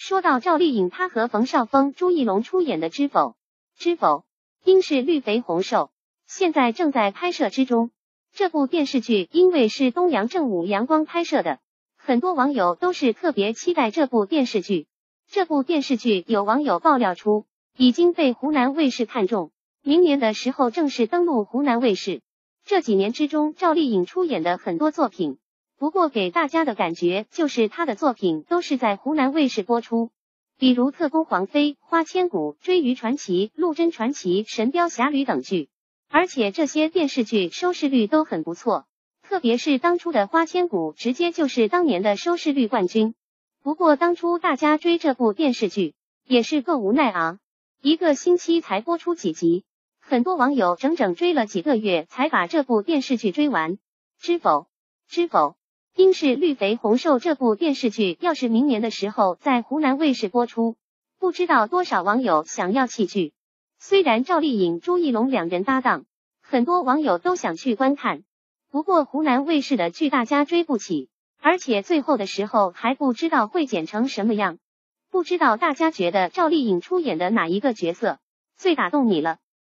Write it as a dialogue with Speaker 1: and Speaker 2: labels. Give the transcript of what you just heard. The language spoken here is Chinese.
Speaker 1: 说到赵丽颖，她和冯绍峰、朱一龙出演的《知否》，应是绿肥红瘦，现在正在拍摄之中。这部电视剧因为是东阳正午阳光拍摄的，很多网友都是特别期待这部电视剧。这部电视剧有网友爆料出，已经被湖南卫视看中，明年的时候正式登陆湖南卫视。这几年之中，赵丽颖出演的很多作品，不过给大家的感觉就是她的作品都是在湖南卫视播出，比如《特工黄飞》、《花千骨》、《追鱼传奇》、《陆贞传奇》、《神雕侠侣》等剧。而且这些电视剧收视率都很不错，特别是当初的《花千骨》直接就是当年的收视率冠军。不过当初大家追这部电视剧也是够无奈啊，一个星期才播出几集，很多网友整整追了几个月才把这部电视剧追完。知否，应是绿肥红瘦这部电视剧要是明年的时候在湖南卫视播出，不知道多少网友想要弃剧。虽然赵丽颖、朱一龙两人搭档，很多网友都想去观看，不过湖南卫视的剧大家追不起，而且最后的时候还不知道会剪成什么样。不知道大家觉得赵丽颖出演的哪一个角色最打动你了？